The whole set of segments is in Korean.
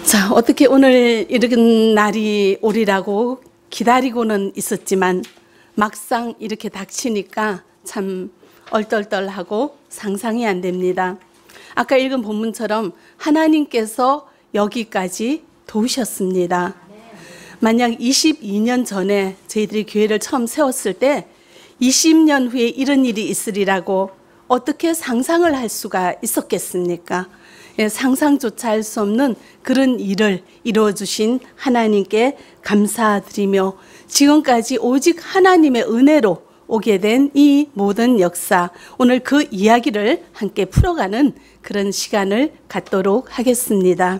자, 어떻게 오늘 이런 날이 오리라고 기다리고는 있었지만 막상 이렇게 닥치니까 참 얼떨떨하고 상상이 안 됩니다. 아까 읽은 본문처럼 하나님께서 여기까지 도우셨습니다. 만약 22년 전에 저희들이 교회를 처음 세웠을 때 20년 후에 이런 일이 있으리라고 어떻게 상상을 할 수가 있었겠습니까? 상상조차 할 수 없는 그런 일을 이루어주신 하나님께 감사드리며 지금까지 오직 하나님의 은혜로 오게 된 이 모든 역사, 오늘 그 이야기를 함께 풀어가는 그런 시간을 갖도록 하겠습니다.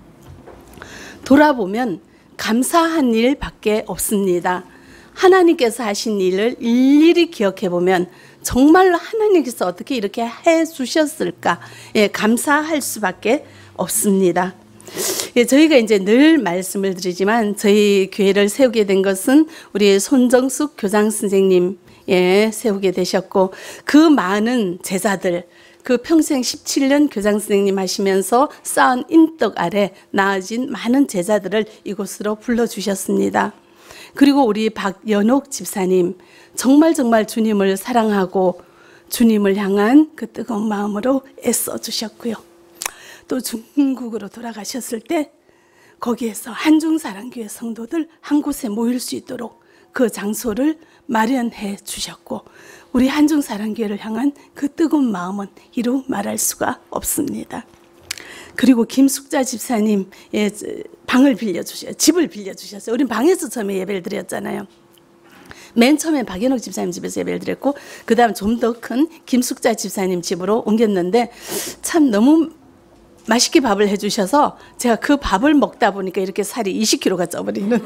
돌아보면 감사한 일밖에 없습니다. 하나님께서 하신 일을 일일이 기억해 보면 정말로 하나님께서 어떻게 이렇게 해 주셨을까? 감사할 수밖에 없습니다. 저희가 이제 늘 말씀을 드리지만 저희 교회를 세우게 된 것은 우리 손정숙 교장 선생님 세우게 되셨고, 그 많은 제자들, 그 평생 17년 교장 선생님 하시면서 쌓은 인덕 아래 나아진 많은 제자들을 이곳으로 불러주셨습니다. 그리고 우리 박연옥 집사님, 정말 주님을 사랑하고 주님을 향한 그 뜨거운 마음으로 애써주셨고요. 또 중국으로 돌아가셨을 때 거기에서 한중사랑교회 성도들 한 곳에 모일 수 있도록 그 장소를 마련해 주셨고, 우리 한중사랑교회를 향한 그 뜨거운 마음은 이루 말할 수가 없습니다. 그리고 김숙자 집사님 방을 빌려주셨어요. 집을 빌려주셨어요. 우린 방에서 처음에 예배를 드렸잖아요. 맨 처음에 박연옥 집사님 집에서 예배를 드렸고, 그 다음 좀 더 큰 김숙자 집사님 집으로 옮겼는데 참 너무 맛있게 밥을 해주셔서 제가 그 밥을 먹다 보니까 이렇게 살이 20kg가 쪄버리는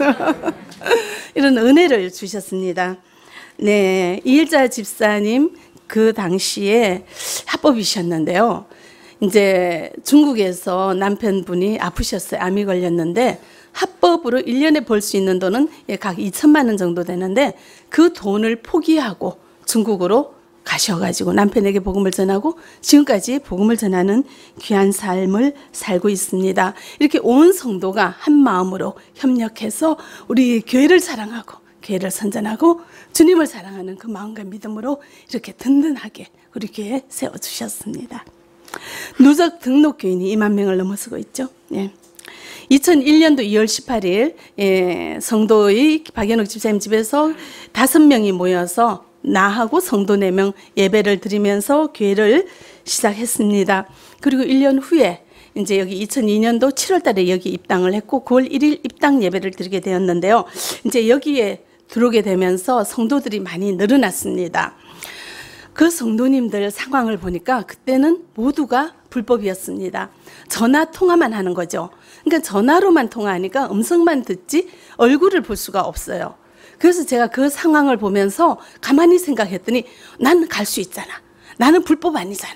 이런 은혜를 주셨습니다. 네, 이일자 집사님 그 당시에 합법이셨는데요. 이제 중국에서 남편분이 아프셨어요. 암이 걸렸는데 합법으로 1년에 벌 수 있는 돈은 각 2천만 원 정도 되는데 그 돈을 포기하고 중국으로 가셔가지고 남편에게 복음을 전하고 지금까지 복음을 전하는 귀한 삶을 살고 있습니다. 이렇게 온 성도가 한 마음으로 협력해서 우리 교회를 사랑하고 교회를 선전하고 주님을 사랑하는 그 마음과 믿음으로 이렇게 든든하게 우리 교회에 세워주셨습니다. 누적 등록 교인이 2만 명을 넘어서고 있죠. 2001년도 2월 18일 성도의 박연옥 집사님 집에서 5명이 모여서 나하고 성도 4명 예배를 드리면서 교회를 시작했습니다. 그리고 1년 후에 이제 여기 2002년도 7월 달에 여기 입당을 했고 9월 1일 입당 예배를 드리게 되었는데요. 이제 여기에 들어오게 되면서 성도들이 많이 늘어났습니다. 그 성도님들 상황을 보니까 그때는 모두가 불법이었습니다. 전화 통화만 하는 거죠. 그러니까 전화로만 통화하니까 음성만 듣지 얼굴을 볼 수가 없어요. 그래서 제가 그 상황을 보면서 가만히 생각했더니 나는 갈 수 있잖아. 나는 불법 아니잖아.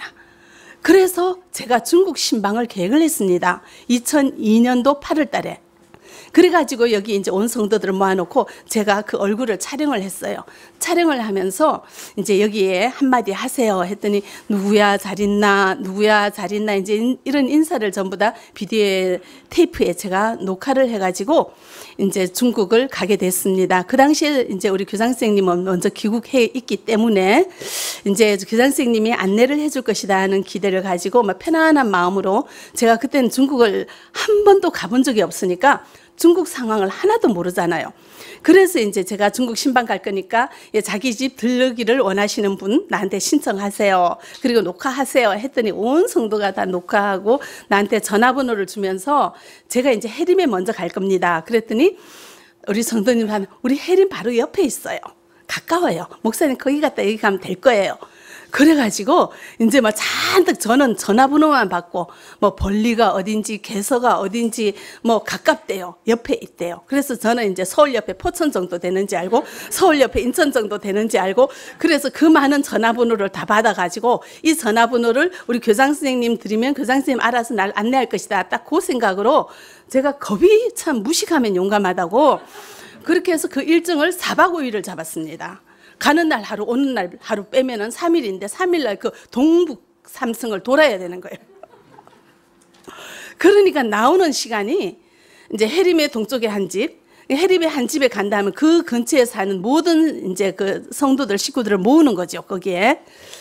그래서 제가 중국 신방을 계획을 했습니다. 2002년도 8월 달에. 그래가지고 여기 이제 온 성도들을 모아놓고 제가 그 얼굴을 촬영을 했어요. 촬영을 하면서 이제 여기에 한마디 하세요 했더니 누구야 잘 있나 누구야 잘 있나 이제 이런 인사를 전부 다 비디오 테이프에 제가 녹화를 해가지고 이제 중국을 가게 됐습니다. 그 당시에 이제 우리 교장 선생님은 먼저 귀국해 있기 때문에 이제 교장 선생님이 안내를 해줄 것이다 하는 기대를 가지고 막 편안한 마음으로 제가 그때는 중국을 한 번도 가본 적이 없으니까 중국 상황을 하나도 모르잖아요. 그래서 이제 제가 중국 신방 갈 거니까 자기 집 들르기를 원하시는 분 나한테 신청하세요. 그리고 녹화하세요 했더니 온 성도가 다 녹화하고 나한테 전화번호를 주면서 제가 이제 해림에 먼저 갈 겁니다. 그랬더니 우리 성도님한테 우리 해림 바로 옆에 있어요. 가까워요. 목사님 거기 갔다 여기 가면 될 거예요. 그래가지고 이제 막 잔뜩 저는 전화번호만 받고 뭐 벌리가 어딘지 개서가 어딘지 뭐 가깝대요. 옆에 있대요. 그래서 저는 이제 서울 옆에 포천 정도 되는지 알고 서울 옆에 인천 정도 되는지 알고 그래서 그 많은 전화번호를 다 받아가지고 이 전화번호를 우리 교장 선생님 드리면 교장 선생님 알아서 날 안내할 것이다. 딱 그 생각으로 제가 겁이 참 무식하면 용감하다고 그렇게 해서 그 일정을 4박 5일을 잡았습니다. 가는 날 하루 오는 날 하루 빼면은 3일인데 3일날 그 동북 삼성을 돌아야 되는 거예요. 그러니까 나오는 시간이 이제 해림의 동쪽에 한 집, 해림의 한 집에 간다면 그 근처에 사는 모든 이제 그 성도들, 식구들을 모으는 거죠, 거기에.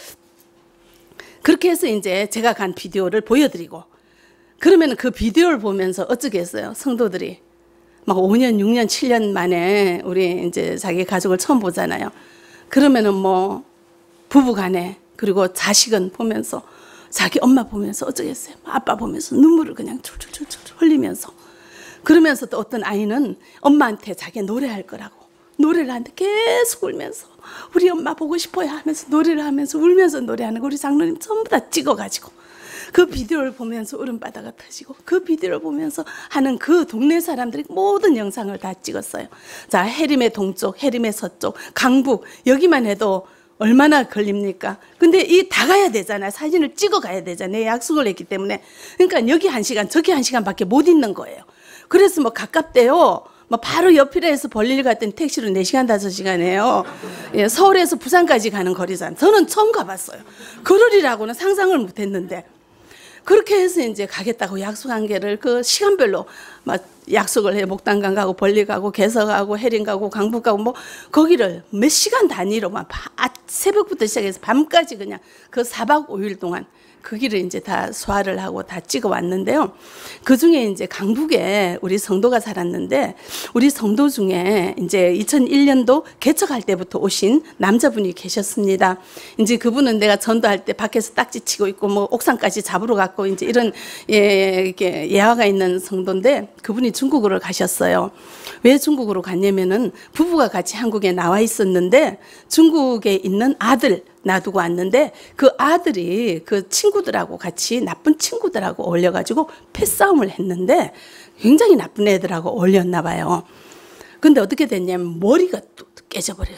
그렇게 해서 이제 제가 간 비디오를 보여드리고, 그러면 그 비디오를 보면서 어쩌겠어요, 성도들이. 막 5년, 6년, 7년 만에 우리 이제 자기 가족을 처음 보잖아요. 그러면은 뭐 부부 간에, 그리고 자식은 보면서, 자기 엄마 보면서 어쩌겠어요. 아빠 보면서 눈물을 그냥 줄줄줄줄 흘리면서. 그러면서 또 어떤 아이는 엄마한테 자기 노래할 거라고 노래를 하는데 계속 울면서 우리 엄마 보고 싶어요 하면서 노래를 하면서 울면서 노래하는 거 우리 장로님 전부 다 찍어가지고 그 비디오를 보면서 울음바다가 터지고 그 비디오를 보면서 하는 그 동네 사람들이 모든 영상을 다 찍었어요. 자, 해림의 동쪽, 해림의 서쪽, 강북 여기만 해도 얼마나 걸립니까? 근데 이 다 가야 되잖아요. 사진을 찍어 가야 되잖아요. 약속을 했기 때문에. 그러니까 여기 1시간, 저기 1시간밖에 못 있는 거예요. 그래서 뭐 가깝대요. 뭐 바로 옆이라 해서 볼일 갔더니 택시로 4시간, 5시간이에요. 예, 서울에서 부산까지 가는 거리잖아요. 저는 처음 가봤어요. 그러리라고는 상상을 못 했는데. 그렇게 해서 이제 가겠다고 약속한 게를 그 시간별로 막 약속을 해. 목단강 가고 벌리 가고 개서 가고 해림 가고 강북 가고 뭐 거기를 몇 시간 단위로 막 새벽부터 시작해서 밤까지 그냥 그 4박 5일 동안 그 길을 이제 다 소화를 하고 다 찍어 왔는데요. 그 중에 이제 강북에 우리 성도가 살았는데 우리 성도 중에 이제 2001년도 개척할 때부터 오신 남자분이 계셨습니다. 이제 그분은 내가 전도할 때 밖에서 딱지 치고 있고 뭐 옥상까지 잡으러 갔고 이제 이런 이렇게 예화가 있는 성도인데 그분이 중국으로 가셨어요. 왜 중국으로 갔냐면은 부부가 같이 한국에 나와 있었는데 중국에 있는 아들 놔두고 왔는데 그 아들이 그 친구들하고 같이 나쁜 친구들하고 어울려가지고 패싸움을 했는데 굉장히 나쁜 애들하고 어울렸나 봐요. 근데 어떻게 됐냐면 머리가 뚝 깨져버려요.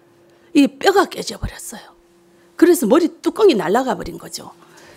이 뼈가 깨져버렸어요. 그래서 머리 뚜껑이 날아가 버린 거죠.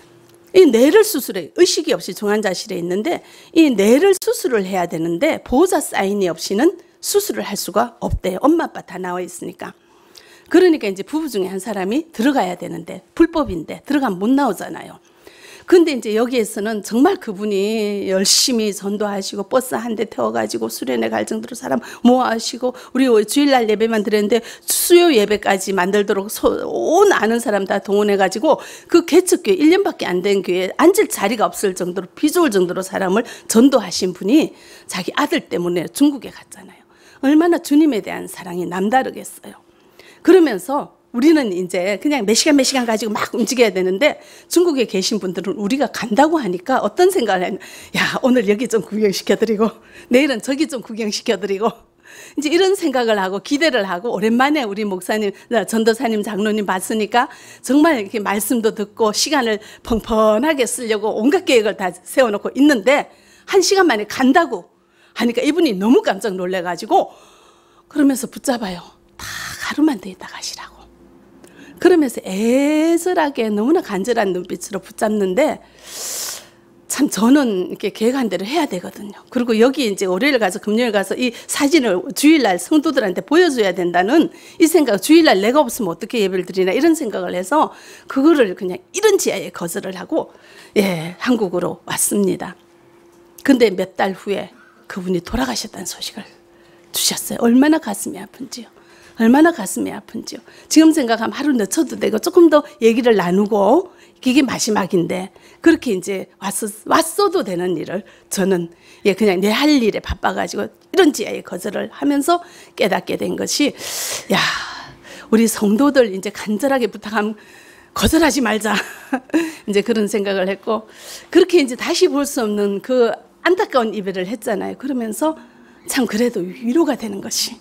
이 뇌를 수술해 의식이 없이 중환자실에 있는데 이 뇌를 수술을 해야 되는데 보호자 사인이 없이는 수술을 할 수가 없대요. 엄마 아빠 다 나와 있으니까. 그러니까 이제 부부 중에 한 사람이 들어가야 되는데 불법인데 들어가면 못 나오잖아요. 근데 이제 여기에서는 정말 그분이 열심히 전도하시고 버스 한 대 태워가지고 수련회 갈 정도로 사람 모아하시고 우리 주일날 예배만 드렸는데 수요 예배까지 만들도록 온 아는 사람 다 동원해가지고 그 개척교회 1년밖에 안 된 교회에 앉을 자리가 없을 정도로 비좁을 정도로 사람을 전도하신 분이 자기 아들 때문에 중국에 갔잖아요. 얼마나 주님에 대한 사랑이 남다르겠어요. 그러면서 우리는 이제 그냥 몇 시간 가지고 막 움직여야 되는데 중국에 계신 분들은 우리가 간다고 하니까 어떤 생각을 하냐. 야, 오늘 여기 좀 구경시켜드리고 내일은 저기 좀 구경시켜드리고 이제 이런 생각을 하고 기대를 하고 오랜만에 우리 목사님, 전도사님, 장로님 봤으니까 정말 이렇게 말씀도 듣고 시간을 펑펑하게 쓰려고 온갖 계획을 다 세워놓고 있는데 1시간 만에 간다고 하니까 이분이 너무 깜짝 놀래가지고 그러면서 붙잡아요. 다 하루만 더 있다 가시라고. 그러면서 애절하게 너무나 간절한 눈빛으로 붙잡는데 참 저는 이렇게 계획한 대로 해야 되거든요. 그리고 여기 이제 월요일 가서 금요일 가서 이 사진을 주일날 성도들한테 보여줘야 된다는 이 생각, 주일날 내가 없으면 어떻게 예배를 드리나 이런 생각을 해서 그거를 그냥 이런 지하에 거절을 하고 예, 한국으로 왔습니다. 근데 몇 달 후에 그분이 돌아가셨다는 소식을 주셨어요. 얼마나 가슴이 아픈지요. 얼마나 가슴이 아픈지요. 지금 생각하면 하루 늦춰도 되고 조금 더 얘기를 나누고 이게 마지막인데 그렇게 이제 왔어도 되는 일을 저는 예 그냥 내 할 일에 바빠가지고 이런 지하에 거절을 하면서 깨닫게 된 것이 야 우리 성도들 이제 간절하게 부탁하면 거절하지 말자 이제 그런 생각을 했고 그렇게 이제 다시 볼 수 없는 그 안타까운 이별을 했잖아요. 그러면서 참 그래도 위로가 되는 것이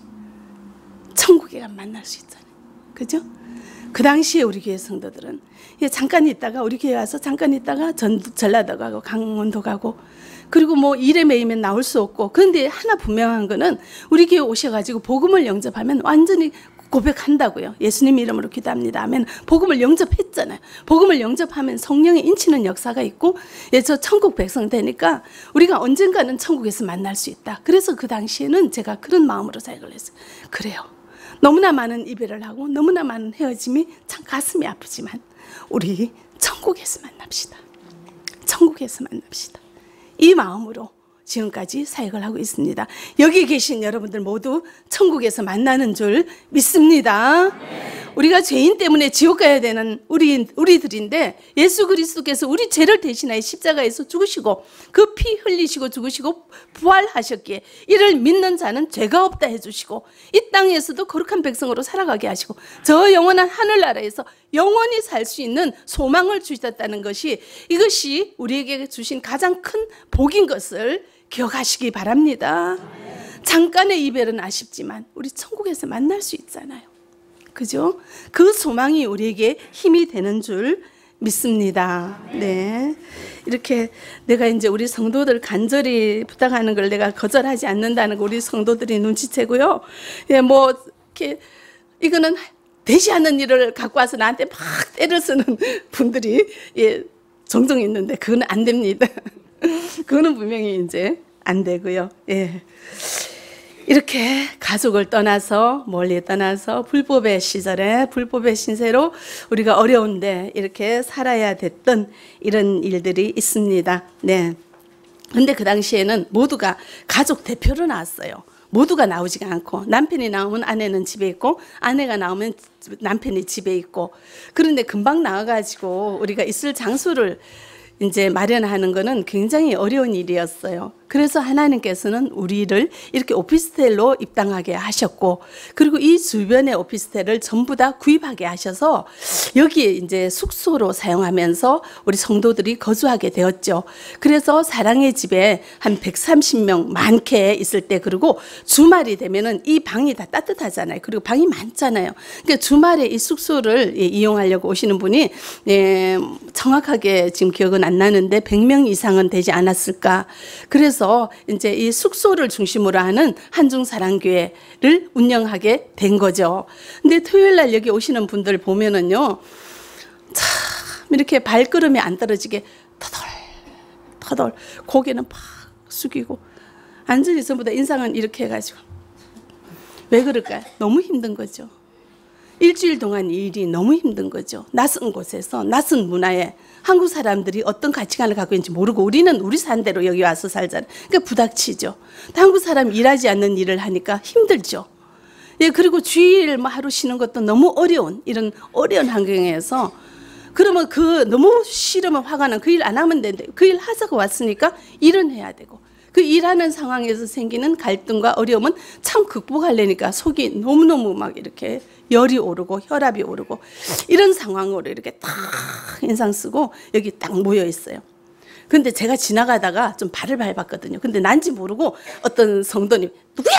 천국에 가면 만날 수 있잖아요. 그죠? 그 당시에 우리 교회 성도들은 잠깐 있다가 우리 교회 와서 잠깐 있다가 전라도 가고 강원도 가고 그리고 뭐 일에 매이면 나올 수 없고 그런데 하나 분명한 거는 우리 교회 오셔가지고 복음을 영접하면 완전히 고백한다고요. 예수님 이름으로 기도합니다 하면 복음을 영접했잖아요. 복음을 영접하면 성령의 인치는 역사가 있고 예, 저 천국 백성 되니까 우리가 언젠가는 천국에서 만날 수 있다. 그래서 그 당시에는 제가 그런 마음으로 생각을 했어요. 그래요. 너무나 많은 이별을 하고 너무나 많은 헤어짐이 참 가슴이 아프지만 우리 천국에서 만납시다. 천국에서 만납시다. 이 마음으로 지금까지 사역을 하고 있습니다. 여기 계신 여러분들 모두 천국에서 만나는 줄 믿습니다. 우리가 죄인 때문에 지옥 가야 되는 우리들인데 예수 그리스도께서 우리 죄를 대신하여 십자가에서 죽으시고 그 피 흘리시고 죽으시고 부활하셨기에 이를 믿는 자는 죄가 없다 해주시고 이 땅에서도 거룩한 백성으로 살아가게 하시고 저 영원한 하늘나라에서 영원히 살 수 있는 소망을 주셨다는 것이 이것이 우리에게 주신 가장 큰 복인 것을 기억하시기 바랍니다. 잠깐의 이별은 아쉽지만 우리 천국에서 만날 수 있잖아요. 그죠? 그 소망이 우리에게 힘이 되는 줄 믿습니다. 네. 이렇게 내가 이제 우리 성도들 간절히 부탁하는 걸 내가 거절하지 않는다는 거 우리 성도들이 눈치채고요. 예, 뭐, 이렇게, 이거는 되지 않는 일을 갖고 와서 나한테 막 때를 쓰는 분들이 예, 종종 있는데 그건 안 됩니다. 그거는 분명히 이제 안 되고요. 예. 이렇게 가족을 떠나서 멀리 떠나서 불법의 시절에 불법의 신세로 우리가 어려운데 이렇게 살아야 됐던 이런 일들이 있습니다. 네. 근데 그 당시에는 모두가 가족 대표로 나왔어요. 모두가 나오지가 않고 남편이 나오면 아내는 집에 있고 아내가 나오면 남편이 집에 있고 그런데 금방 나와가지고 우리가 있을 장소를 이제 마련하는 거는 굉장히 어려운 일이었어요. 그래서 하나님께서는 우리를 이렇게 오피스텔로 입당하게 하셨고 그리고 이 주변의 오피스텔을 전부 다 구입하게 하셔서 여기에 이제 숙소로 사용하면서 우리 성도들이 거주하게 되었죠. 그래서 사랑의 집에 한 130명 많게 있을 때 그리고 주말이 되면은 이 방이 다 따뜻하잖아요. 그리고 방이 많잖아요. 그러니까 주말에 이 숙소를 이용하려고 오시는 분이 정확하게 지금 기억은 안 나는데 100명 이상은 되지 않았을까. 그래서 이제 이 숙소를 중심으로 하는 한중사랑교회를 운영하게 된 거죠. 근데 토요일 날 여기 오시는 분들 보면은요, 참 이렇게 발걸음이 안 떨어지게 터덜 고개는 팍 숙이고 완전히 전부 다 인상은 이렇게 해가지고 왜 그럴까요? 너무 힘든 거죠. 일주일 동안 이 일이 너무 힘든 거죠. 낯선 곳에서 낯선 문화에 한국 사람들이 어떤 가치관을 갖고 있는지 모르고 우리는 우리 산대로 여기 와서 살잖아요. 그러니까 부닥치죠. 한국 사람 일하지 않는 일을 하니까 힘들죠. 예, 그리고 주일 뭐 하루 쉬는 것도 너무 어려운 이런 어려운 환경에서 그러면 그 너무 싫으면 화가 난 그 일 안 하면 되는데 그 일 하자고 왔으니까 일은 해야 되고 그 일하는 상황에서 생기는 갈등과 어려움은 참 극복하려니까 속이 너무너무 막 이렇게 열이 오르고 혈압이 오르고 이런 상황으로 이렇게 딱 인상 쓰고 여기 딱 모여 있어요. 근데 제가 지나가다가 좀 발을 밟았거든요. 근데 난지 모르고 어떤 성도님 누구야?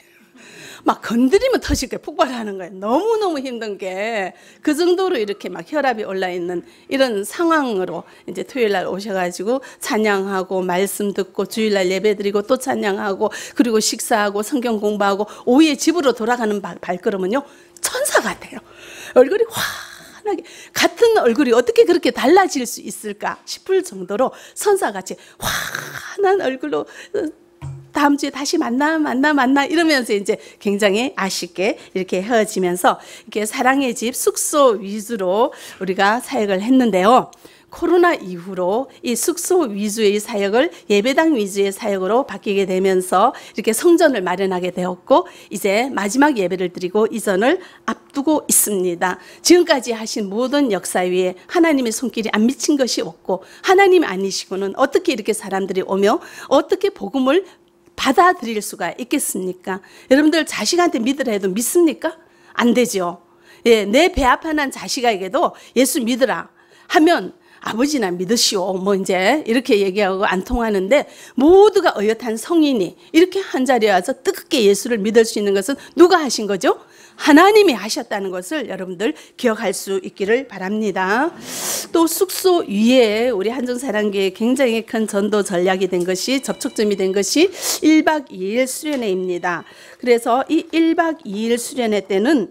막 건드리면 터질 거예요. 폭발하는 거예요. 너무너무 힘든 게 그 정도로 이렇게 막 혈압이 올라 있는 이런 상황으로 이제 토요일 날 오셔가지고 찬양하고 말씀 듣고 주일날 예배 드리고 또 찬양하고 그리고 식사하고 성경 공부하고 오후에 집으로 돌아가는 발걸음은요 천사 같아요. 얼굴이 환하게 같은 얼굴이 어떻게 그렇게 달라질 수 있을까 싶을 정도로 천사같이 환한 얼굴로 다음 주에 다시 만나 이러면서 이제 굉장히 아쉽게 이렇게 헤어지면서 이렇게 사랑의 집 숙소 위주로 우리가 사역을 했는데요. 코로나 이후로 이 숙소 위주의 사역을 예배당 위주의 사역으로 바뀌게 되면서 이렇게 성전을 마련하게 되었고 이제 마지막 예배를 드리고 이전을 앞두고 있습니다. 지금까지 하신 모든 역사 위에 하나님의 손길이 안 미친 것이 없고 하나님 아니시고는 어떻게 이렇게 사람들이 오며 어떻게 복음을 받아들일 수가 있겠습니까? 여러분들 자식한테 믿으라 해도 믿습니까? 안 되죠. 예, 내 배 아파 난 자식에게도 예수 믿으라 하면 아버지나 믿으시오 뭐 이제 이렇게 얘기하고 안 통하는데 모두가 어엿한 성인이 이렇게 한 자리에 와서 뜨겁게 예수를 믿을 수 있는 것은 누가 하신 거죠? 하나님이 하셨다는 것을 여러분들 기억할 수 있기를 바랍니다. 또 숙소 위에 우리 한중사랑교회에 굉장히 큰 전도 전략이 된 것이 접촉점이 된 것이 1박 2일 수련회입니다. 그래서 이 1박 2일 수련회 때는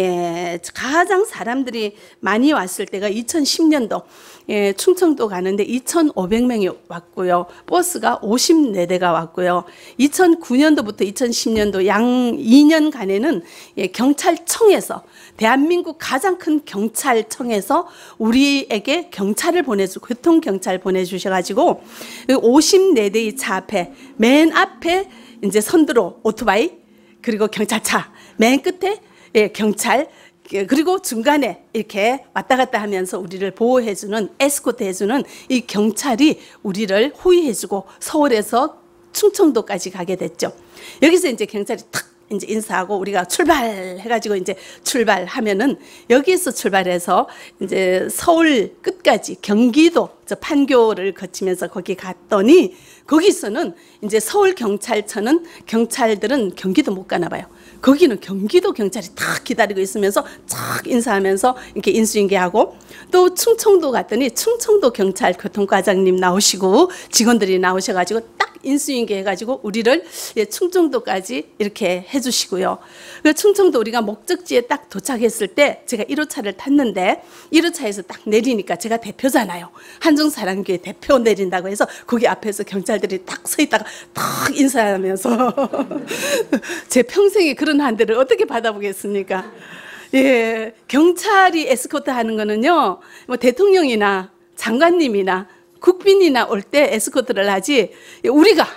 가장 사람들이 많이 왔을 때가 2010년도 충청도 가는데 2,500명이 왔고요. 버스가 54대가 왔고요. 2009년도부터 2010년도 양 2년간에는 경찰청에서, 대한민국 가장 큰 경찰청에서 우리에게 경찰을 보내주고, 교통경찰 보내주셔가지고 54대의 차 앞에, 맨 앞에 이제 선두로 오토바이, 그리고 경찰차, 맨 끝에 경찰, 그리고 중간에 이렇게 왔다 갔다 하면서 우리를 보호해주는, 에스코트 해주는 이 경찰이 우리를 호위해주고 서울에서 충청도까지 가게 됐죠. 여기서 이제 경찰이 탁 이제 인사하고 우리가 출발해가지고 이제 출발하면은, 여기에서 출발해서 이제 서울 끝까지 경기도 저 판교를 거치면서 거기 갔더니, 거기서는 이제 서울 경찰서는 경찰들은 경기도 못 가나 봐요. 거기는 경기도 경찰이 딱 기다리고 있으면서 쫙 인사하면서 이렇게 인수인계하고, 또 충청도 갔더니 충청도 경찰 교통과장님 나오시고 직원들이 나오셔가지고 딱 인수인계 해가지고 우리를 충청도까지 이렇게 해주시고요. 그 충청도 우리가 목적지에 딱 도착했을 때 제가 1호차를 탔는데, 1호차에서 딱 내리니까 제가 대표잖아요. 한중사랑교회 대표 내린다고 해서 거기 앞에서 경찰들이 딱 서 있다가 딱 인사하면서 제 평생에 그런 한 대를 어떻게 받아보겠습니까? 예, 경찰이 에스코트 하는 거는요, 뭐 대통령이나 장관님이나 국빈이나 올 때 에스코트를 하지, 우리가,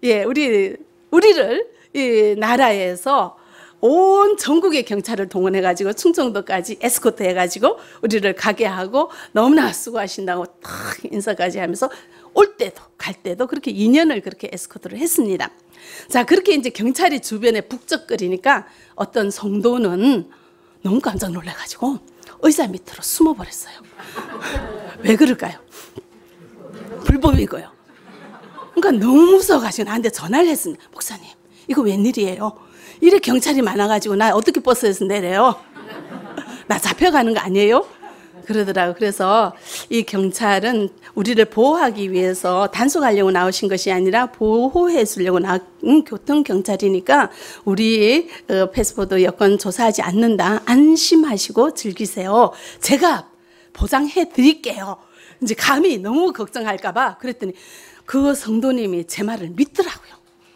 우리를 이 나라에서 온 전국의 경찰을 동원해가지고 충청도까지 에스코트 해가지고 우리를 가게 하고 너무나 수고하신다고 딱 인사까지 하면서 올 때도 갈 때도 그렇게 2년을 그렇게 에스코트를 했습니다. 자, 그렇게 이제 경찰이 주변에 북적거리니까 어떤 성도는 너무 깜짝 놀라가지고 의자 밑으로 숨어버렸어요. 왜 그럴까요? 불법이고요. 그러니까 너무 무서워가지고 나한테 전화를 했습니다. 목사님, 이거 웬일이에요? 이래 경찰이 많아가지고 나 어떻게 버스에서 내려요? 나 잡혀가는 거 아니에요? 그러더라고요. 그래서 이 경찰은 우리를 보호하기 위해서 단속하려고 나오신 것이 아니라 보호해 주려고 나온 교통경찰이니까 우리 패스포드 여권 조사하지 않는다. 안심하시고 즐기세요. 제가 보장해 드릴게요. 이제 감히 너무 걱정할까봐 그랬더니 그 성도님이 제 말을 믿더라고요.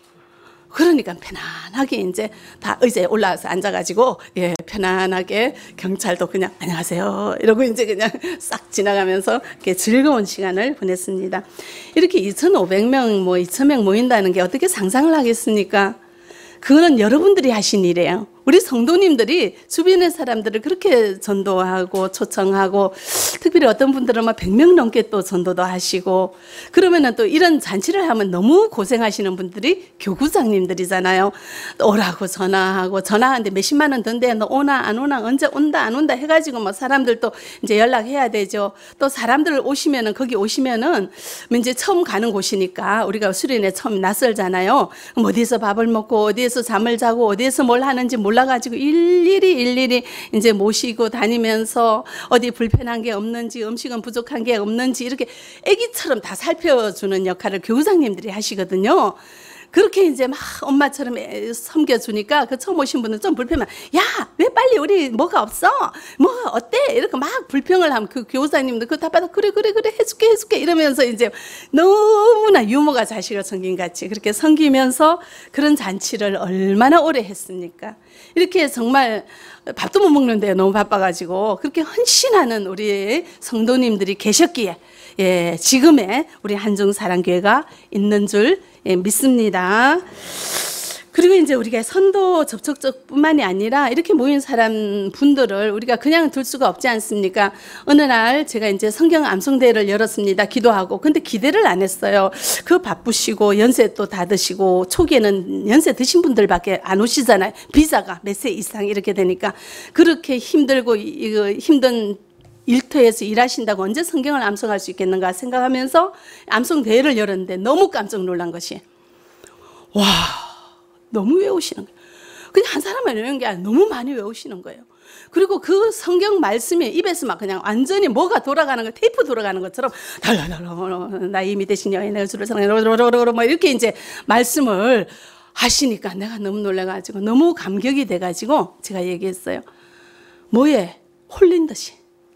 그러니까 편안하게 이제 다 의자에 올라와서 앉아가지고, 예, 편안하게 경찰도 그냥 안녕하세요 이러고 이제 그냥 싹 지나가면서 이렇게 즐거운 시간을 보냈습니다. 이렇게 2,500명, 2,000명 모인다는 게 어떻게 상상을 하겠습니까? 그거는 여러분들이 하신 일이에요. 우리 성도님들이 주변의 사람들을 그렇게 전도하고 초청하고, 특별히 어떤 분들은 막 100명 넘게 또 전도도 하시고, 그러면은 또 이런 잔치를 하면 너무 고생하시는 분들이 교구장님들이잖아요. 오라고 전화하는데 몇십만 원 든대, 너 오나 안 오나, 언제 온다 안 온다 해가지고 뭐 사람들 또 이제 연락해야 되죠. 또 사람들 오시면은, 거기 오시면은 이제 처음 가는 곳이니까 우리가 수련회 처음 낯설잖아요. 그럼 어디서 밥을 먹고 어디에서 잠을 자고 어디에서 뭘 하는지 몰라가지고 일일이 이제 모시고 다니면서 어디 불편한 게 없는지, 음식은 부족한 게 없는지 이렇게 애기처럼 다 살펴주는 역할을 교우장님들이 하시거든요. 그렇게 이제 막 엄마처럼 섬겨주니까 그 처음 오신 분은 좀 불편한, 야, 왜 빨리 우리 뭐가 없어? 뭐가 어때? 이렇게 막 불평을 하면 그 교우장님도 그거 다 받아, 그래 해줄게 이러면서 이제 너무나 유머가 자식을 섬긴 같이 그렇게 섬기면서 그런 잔치를 얼마나 오래 했습니까? 이렇게 정말 밥도 못 먹는데 너무 바빠가지고 그렇게 헌신하는 우리 성도님들이 계셨기에, 예, 지금의 우리 한중사랑교회가 있는 줄 믿습니다. 그리고 이제 우리가 선도 접촉적뿐만이 아니라 이렇게 모인 사람 분들을 우리가 그냥 둘 수가 없지 않습니까? 어느 날 제가 이제 성경 암송대회를 열었습니다. 기도하고. 근데 기대를 안 했어요. 그 바쁘시고 연세 또 다 드시고, 초기에는 연세 드신 분들밖에 안 오시잖아요. 비자가 몇 세 이상 이렇게 되니까. 그렇게 힘들고 이거 힘든 일터에서 일하신다고 언제 성경을 암송할 수 있겠는가 생각하면서 암송대회를 열었는데 너무 깜짝 놀란 것이, 와, 너무 외우시는 거예요. 그냥 한 사람만 외우는 게 아니라 너무 많이 외우시는 거예요. 그리고 그 성경 말씀이 입에서 막 그냥 완전히 뭐가 돌아가는 거, 테이프 돌아가는 것처럼 달달달, 나 이미 대신 여인의 주를 사랑해, 뭐 이렇게 이제 말씀을 하시니까 내가 너무 놀라가지고 너무 감격이 돼가지고 제가 얘기했어요. 뭐에 홀린 듯이,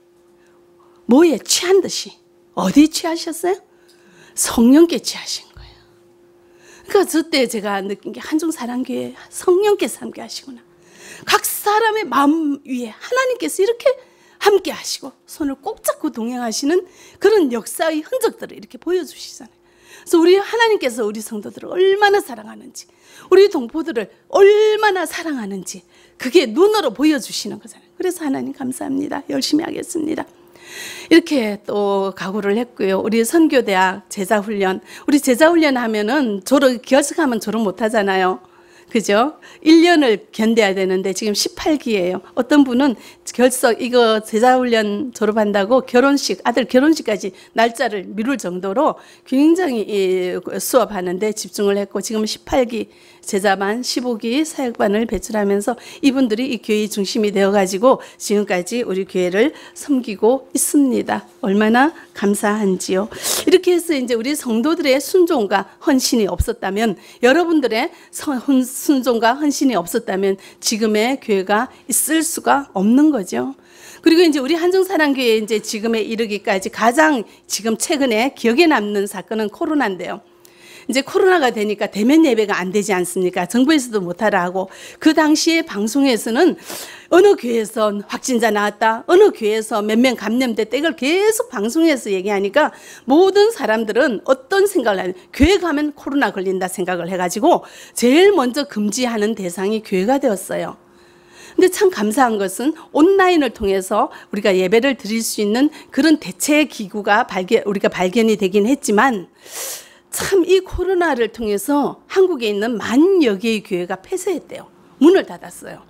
뭐에 취한 듯이. 어디 취하셨어요? 성령께 취하신 거예요. 그러니까 저때 제가 느낀 게 한중사랑교회 성령께서 함께 하시구나. 각 사람의 마음 위에 하나님께서 이렇게 함께 하시고 손을 꼭 잡고 동행하시는 그런 역사의 흔적들을 이렇게 보여주시잖아요. 그래서 우리 하나님께서 우리 성도들을 얼마나 사랑하는지, 우리 동포들을 얼마나 사랑하는지 그게 눈으로 보여주시는 거잖아요. 그래서 하나님 감사합니다. 열심히 하겠습니다. 이렇게 또 각오를 했고요. 우리 선교대학 제자훈련, 우리 제자훈련 하면은 결석하면 졸업 못 하잖아요. 그죠? 1년을 견뎌야 되는데 지금 18기예요. 어떤 분은 이거 제자훈련 졸업한다고 아들 결혼식까지 날짜를 미룰 정도로 굉장히 수업하는데 집중을 했고, 지금 18기 제자반, 15기 사역반을 배출하면서 이분들이 이 교회의 중심이 되어가지고 지금까지 우리 교회를 섬기고 있습니다. 얼마나 감사한지요. 이렇게 해서 이제 우리 성도들의 순종과 헌신이 없었다면, 여러분들의 순종과 헌신이 없었다면 지금의 교회가 있을 수가 없는 거죠. 그리고 이제 우리 한정사랑교회 이제 지금에 이르기까지 가장 지금 최근에 기억에 남는 사건은 코로나인데요. 이제 코로나가 되니까 대면 예배가 안 되지 않습니까? 정부에서도 못하라 하고, 그 당시에 방송에서는 어느 교회에서 확진자 나왔다, 어느 교회에서 몇 명 감염됐다, 이걸 계속 방송에서 얘기하니까 모든 사람들은 어떤 생각을 하냐, 교회 가면 코로나 걸린다 생각을 해가지고 제일 먼저 금지하는 대상이 교회가 되었어요. 근데 참 감사한 것은 온라인을 통해서 우리가 예배를 드릴 수 있는 그런 대체 기구가 우리가 발견이 되긴 했지만, 참 이 코로나를 통해서 한국에 있는 만여 개의 교회가 폐쇄했대요. 문을 닫았어요.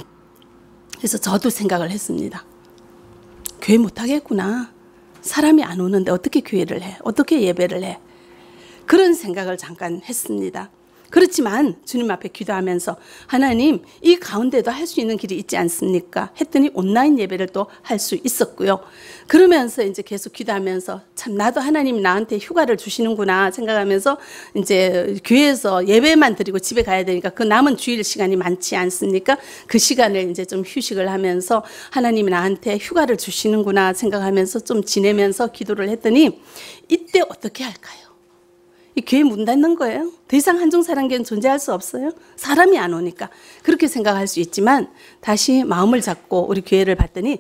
그래서 저도 생각을 했습니다. 교회 못하겠구나. 사람이 안 오는데 어떻게 교회를 해? 어떻게 예배를 해? 그런 생각을 잠깐 했습니다. 그렇지만 주님 앞에 기도하면서 하나님, 이 가운데도 할 수 있는 길이 있지 않습니까? 했더니 온라인 예배를 또 할 수 있었고요. 그러면서 이제 계속 기도하면서 참 나도 하나님이 나한테 휴가를 주시는구나 생각하면서 이제 교회에서 예배만 드리고 집에 가야 되니까 그 남은 주일 시간이 많지 않습니까? 그 시간을 이제 좀 휴식을 하면서 하나님이 나한테 휴가를 주시는구나 생각하면서 좀 지내면서 기도를 했더니, 이때 어떻게 할까요? 이 교회 문 닫는 거예요. 더 이상 한정사랑교회는 존재할 수 없어요. 사람이 안 오니까. 그렇게 생각할 수 있지만 다시 마음을 잡고 우리 교회를 봤더니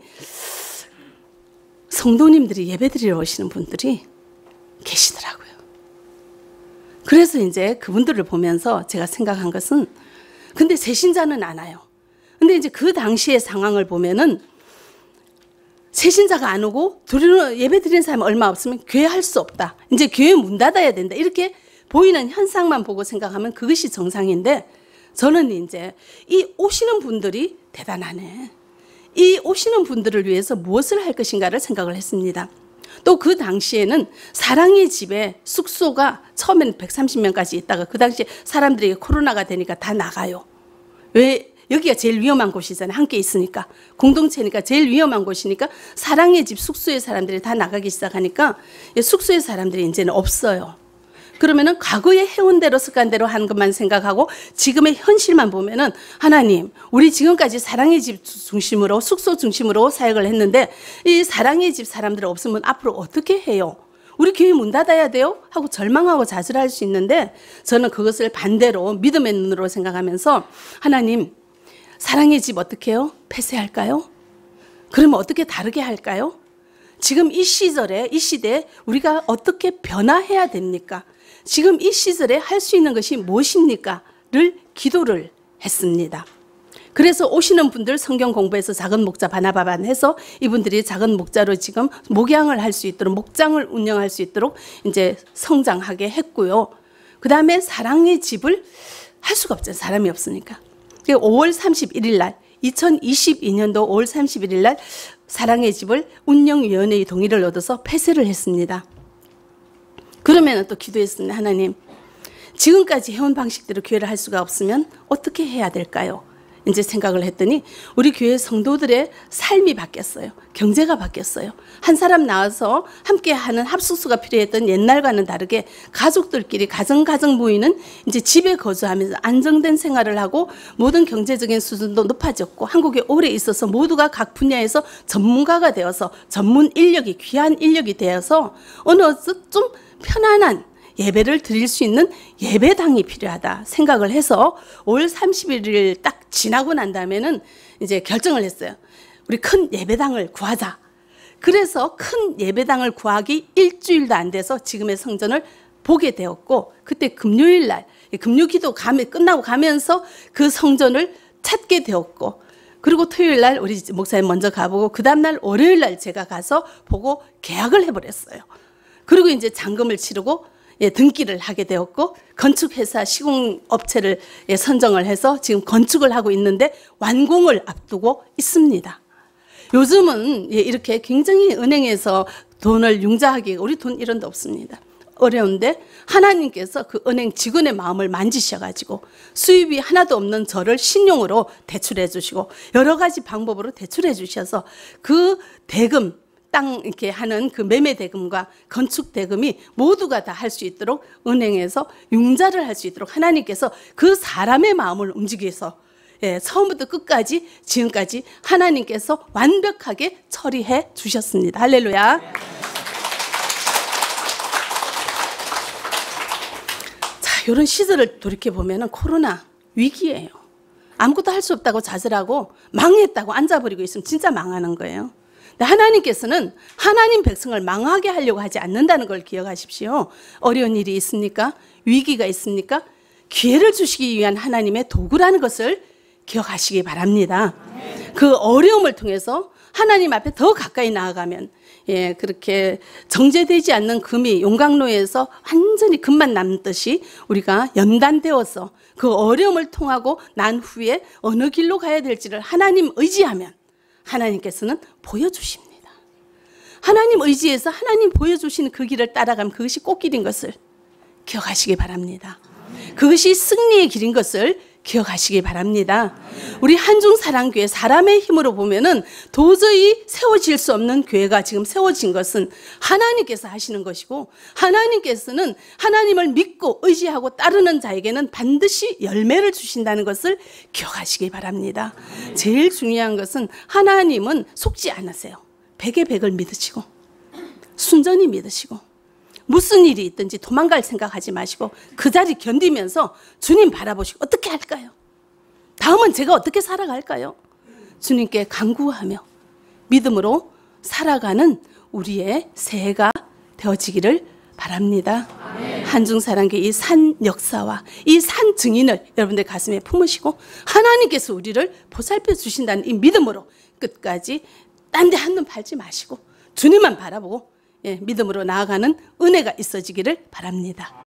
성도님들이 예배드리러 오시는 분들이 계시더라고요. 그래서 이제 그분들을 보면서 제가 생각한 것은, 근데 새신자는 안 와요. 근데 이제 그 당시의 상황을 보면은 새신자가 안 오고 예배 드리는 사람이 얼마 없으면 교회 할 수 없다. 이제 교회 문 닫아야 된다. 이렇게 보이는 현상만 보고 생각하면 그것이 정상인데, 저는 이제 이 오시는 분들이 대단하네. 이 오시는 분들을 위해서 무엇을 할 것인가를 생각을 했습니다. 또 그 당시에는 사랑의 집에 숙소가 처음에는 130명까지 있다가 그 당시에 사람들이 코로나가 되니까 다 나가요. 왜? 여기가 제일 위험한 곳이잖아요. 함께 있으니까. 공동체니까 제일 위험한 곳이니까 사랑의 집 숙소의 사람들이 다 나가기 시작하니까 숙소의 사람들이 이제는 없어요. 그러면은 과거에 해온 대로 습관대로 하는 것만 생각하고 지금의 현실만 보면은, 하나님, 우리 지금까지 사랑의 집 중심으로, 숙소 중심으로 사역을 했는데 이 사랑의 집 사람들 없으면 앞으로 어떻게 해요? 우리 교회 문 닫아야 돼요? 하고 절망하고 좌절할 수 있는데, 저는 그것을 반대로 믿음의 눈으로 생각하면서, 하나님, 사랑의 집 어떻게 해요? 폐쇄할까요? 그러면 어떻게 다르게 할까요? 지금 이 시절에, 이 시대에 우리가 어떻게 변화해야 됩니까? 지금 이 시절에 할 수 있는 것이 무엇입니까? 를 기도를 했습니다. 그래서 오시는 분들 성경 공부해서 작은 목자 바나바반 해서 이분들이 작은 목자로 지금 목양을 할 수 있도록, 목장을 운영할 수 있도록 이제 성장하게 했고요. 그 다음에 사랑의 집을 할 수가 없잖아요. 사람이 없으니까. 5월 31일 날, 2022년도 5월 31일 날 사랑의 집을 운영위원회의 동의를 얻어서 폐쇄를 했습니다. 그러면 또 기도했습니다. 하나님, 지금까지 해온 방식대로 교회를 할 수가 없으면 어떻게 해야 될까요? 이제 생각을 했더니 우리 교회 성도들의 삶이 바뀌었어요. 경제가 바뀌었어요. 한 사람 나와서 함께하는 합숙소가 필요했던 옛날과는 다르게 가족들끼리 가정 모이는, 이제 집에 거주하면서 안정된 생활을 하고 모든 경제적인 수준도 높아졌고, 한국에 오래 있어서 모두가 각 분야에서 전문가가 되어서 전문 인력이, 귀한 인력이 되어서 어느 좀 편안한 예배를 드릴 수 있는 예배당이 필요하다 생각을 해서 5월 31일 딱 지나고 난 다음에는 이제 결정을 했어요. 우리 큰 예배당을 구하자. 그래서 큰 예배당을 구하기 일주일도 안 돼서 지금의 성전을 보게 되었고, 그때 금요일 날 금요기도 끝나고 가면서 그 성전을 찾게 되었고, 그리고 토요일 날 우리 목사님 먼저 가보고 그 다음날 월요일 날 제가 가서 보고 계약을 해버렸어요. 그리고 이제 잔금을 치르고 등기를 하게 되었고, 건축회사 시공업체를 선정을 해서 지금 건축을 하고 있는데 완공을 앞두고 있습니다. 요즘은 이렇게 굉장히 은행에서 돈을 융자하기, 우리 돈 이런 데 없습니다. 어려운데 하나님께서 그 은행 직원의 마음을 만지셔가지고 수입이 하나도 없는 저를 신용으로 대출해 주시고 여러 가지 방법으로 대출해 주셔서 그 대금, 땅 이렇게 하는 그 매매 대금과 건축 대금이 모두가 다 할 수 있도록 은행에서 융자를 할 수 있도록 하나님께서 그 사람의 마음을 움직여서 처음부터 끝까지 지금까지 하나님께서 완벽하게 처리해 주셨습니다. 할렐루야. 자, 이런 시절을 돌이켜보면 코로나 위기예요. 아무것도 할 수 없다고 자살하고 망했다고 앉아버리고 있으면 진짜 망하는 거예요. 근데 하나님께서는 하나님 백성을 망하게 하려고 하지 않는다는 걸 기억하십시오. 어려운 일이 있습니까? 위기가 있습니까? 기회를 주시기 위한 하나님의 도구라는 것을 기억하시기 바랍니다. 그 어려움을 통해서 하나님 앞에 더 가까이 나아가면 그렇게 정제되지 않는 금이 용광로에서 완전히 금만 남듯이 우리가 연단되어서 그 어려움을 통하고 난 후에 어느 길로 가야 될지를 하나님 의지하면 하나님께서는 보여주십니다. 하나님 의지해서 하나님 보여주시는 그 길을 따라가면 그것이 꽃길인 것을 기억하시기 바랍니다. 그것이 승리의 길인 것을 기억하시기 바랍니다. 우리 한중사랑교회 사람의 힘으로 보면은 도저히 세워질 수 없는 교회가 지금 세워진 것은 하나님께서 하시는 것이고, 하나님께서는 하나님을 믿고 의지하고 따르는 자에게는 반드시 열매를 주신다는 것을 기억하시기 바랍니다. 제일 중요한 것은 하나님은 속지 않으세요. 백의 백을 믿으시고 순전히 믿으시고 무슨 일이 있든지 도망갈 생각하지 마시고 그 자리 견디면서 주님 바라보시고 어떻게 할까요? 다음은 제가 어떻게 살아갈까요? 주님께 간구하며 믿음으로 살아가는 우리의 새해가 되어지기를 바랍니다. 한중사랑교회 이 산 역사와 이 산 증인을 여러분들 가슴에 품으시고 하나님께서 우리를 보살펴 주신다는 이 믿음으로 끝까지 딴 데 한눈 팔지 마시고 주님만 바라보고 믿음으로 나아가는 은혜가 있어지기를 바랍니다.